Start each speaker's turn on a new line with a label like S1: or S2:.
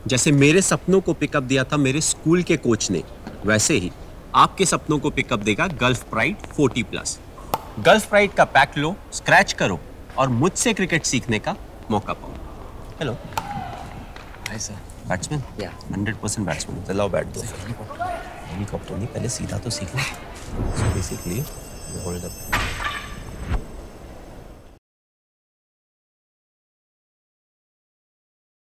S1: जैसे मेरे सपनों को पिकअप दिया था मेरे स्कूल के कोच ने, वैसे ही आपके सपनों को पिकअप देगा गल्फ प्राइड 40+। गल्फ प्राइड का पैक लो, स्क्रैच करो और मुझसे क्रिकेट सीखने का मौका पाओ। हेलो। Hi sir. बैट्समैन? या 100% बैट्समैन। चलाओ बैट दो। हेलीकॉप्टर नहीं, पहले सीधा तो सीख लो। So basically, you hold up